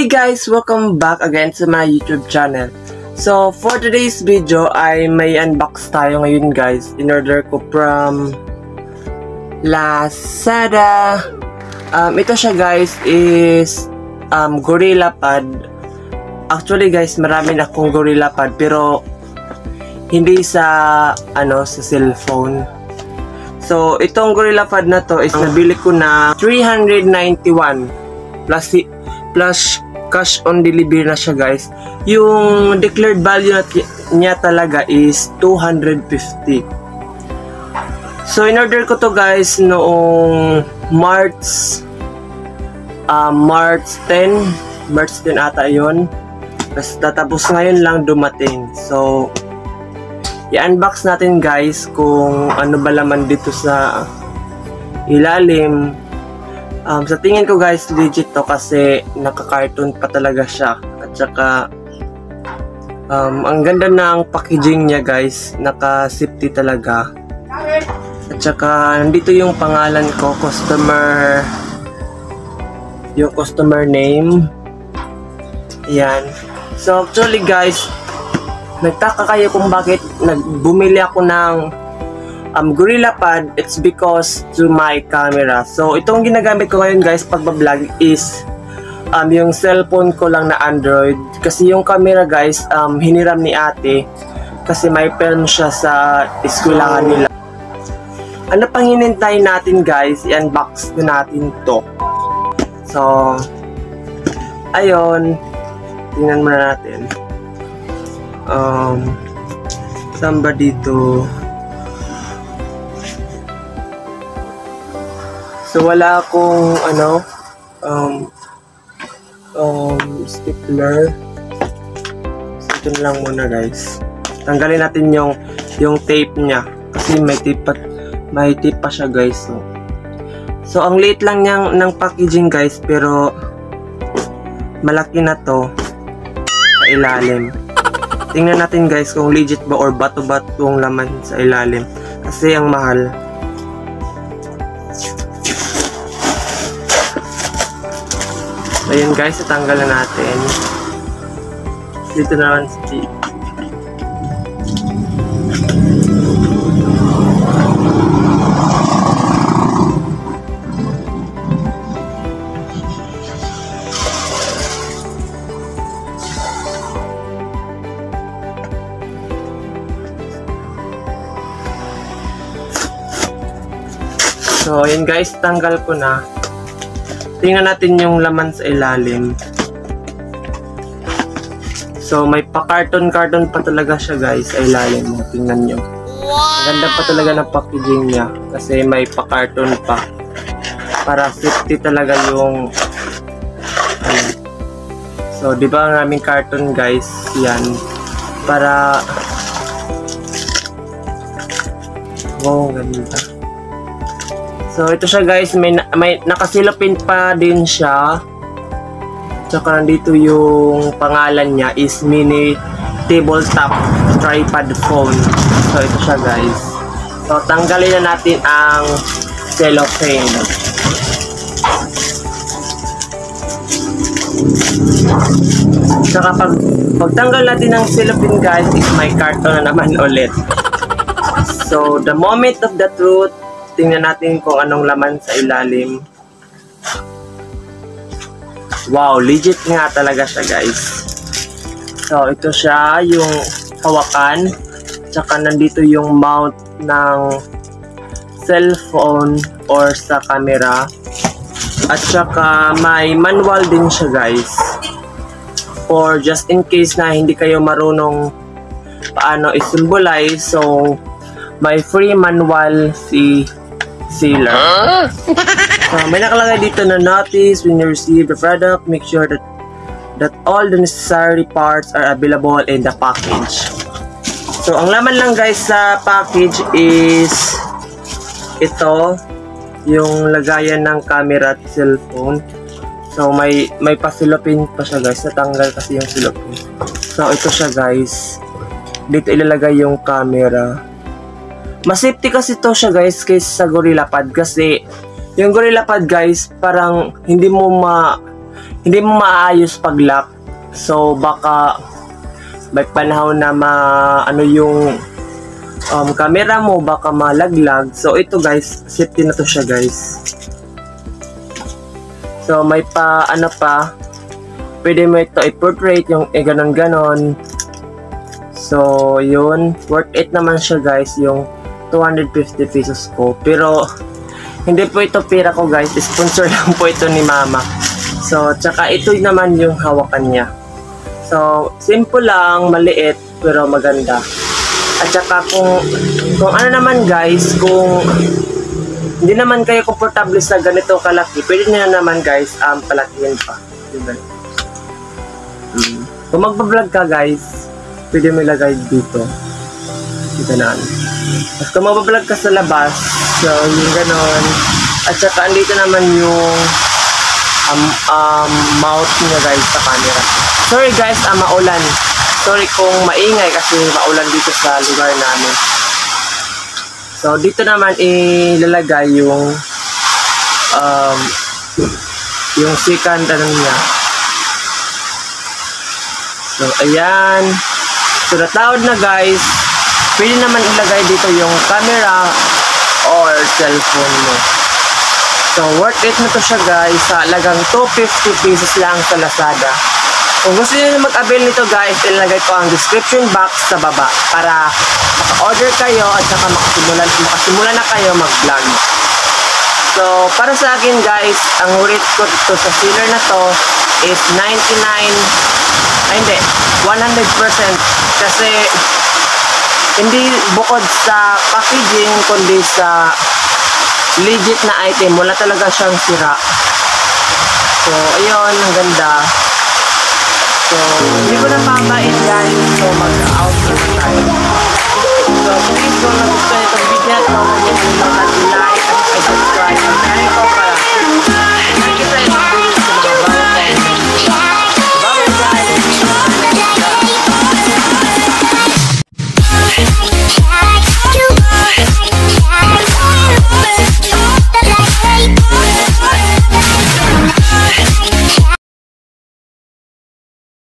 Hey guys! Welcome back again to my YouTube channel. So, for today's video ay may unbox tayo ngayon guys. In-order ko from Lazada. Ito siya guys is GorillaPod. Actually guys, marami na akong GorillaPod pero hindi sa sa cellphone. So, itong GorillaPod na to is nabili ko na 391 plus cash on delivery na siya guys. Yung declared value niya talaga is 250. So in-order ko to guys noong March 10 ata yun. Tapos ngayon lang dumating. So i-unbox natin guys kung ano ba laman dito sa ilalim. Sa tingin ko guys, legit to kasi naka-cartoon pa talaga siya. At saka ang ganda ng packaging niya guys, naka-safety talaga. At saka nandito yung pangalan ko, yung customer name. Ayan. So actually guys, nagtaka kayo kung bakit bumili ako ng GorillaPod. It's because to my camera. So itong ginagamit ko ngayon guys pagbablog is yung cellphone ko lang na Android, kasi yung camera guys hiniram ni ate kasi may film siya sa eskwelahan nila. Ano pang hinintay natin guys, i-unbox na natin to. So ayun, tingnan muna natin. Saan ba dito? So wala akong stapler. So ito na lang muna guys. Tanggalin natin yung tape niya kasi may tape pa siya guys. So ang liit lang ng packaging guys, pero malaki na to sa ilalim. Tingnan natin guys kung legit ba or bato-bato yung laman sa ilalim kasi ang mahal. Ayun guys, tatanggal na natin. Dito naman sa tape. So ayun guys, tanggal ko na. Tingnan natin yung laman sa ilalim. So may pa-carton pa talaga siya guys sa ilalim. Tingnan nyo. Ganda pa talaga ng packaging niya kasi may pa-carton pa. Para safety talaga yung So di ba ang aming carton guys, yan. Para wow, ganda. So ito siya guys, may nakasilopin pa din siya. Tsaka nandito yung pangalan niya is mini tabletop tripod phone. So ito siya guys. So tanggalin na natin ang cellophane. Tsaka pagtanggal natin ng cellophane guys, is may carton na naman ulit. So the moment of the truth, tingnan natin kung anong laman sa ilalim. Wow, legit nga talaga siya guys. So ito siya yung hawakan. Tsaka nandito yung mount ng cellphone or sa camera. At tsaka may manual din siya guys. For just in case na hindi kayo marunong paano i-symbolize, so may free manual si seller. So, may nakalagay dito na notice: when you receive the product, make sure that all the necessary parts are available in the package. So ang laman lang guys sa package is ito, yung lagayan ng camera at cellphone. So may pasilopin pa siya guys, natanggal kasi yung silopin. So ito siya guys, dito ilalagay yung camera. Mas safety kasi to siya guys kaysa sa GorillaPod kasi yung GorillaPod guys parang hindi hindi mo maayos pag lock. So baka may panahon na ano yung camera mo, baka malaglag. So ito guys, safety na to siya guys. So may ano pa, pwede mo ito i-portrait yung ganon-ganon. So yun, worth it naman siya guys, yung 250 pesos ko. Pero hindi po ito pera ko guys, sponsor lang po ito ni mama. So tsaka ito naman yung hawakan niya. So simple lang, maliit pero maganda. At saka kung ano naman guys, kung hindi naman kayo komportable sa ganito kalaki, pwede nyo naman guys palakihin pa, diba? Kung magpa-vlog ka guys, pwede mo ilagay dito, ganon. At kung magpa-vlog ka sa labas, so yung ganon. At saka andito naman yung mouth niya guys sa camera. Sorry guys, maulan. Sorry kung maingay kasi maulan dito sa lugar namin. So dito naman ilalagay yung second ano niya. So ayan. So natawad na guys. Pwede naman ilagay dito yung camera or cellphone mo. So worth it na to siya guys. Sa halagang 250 pesos lang sa Lazada. Kung gusto niyo mag-avail nito guys, ilalagay ko ang description box sa baba para maka-order kayo at saka makasimula na kayo mag-vlog. So para sa akin guys, ang rate ko dito sa sealer na to is 100% kasi hindi bukod sa packaging kundi sa legit na item, wala talaga siyang sira. So ayun, ang ganda. So hindi ko na papain guys, so mag-out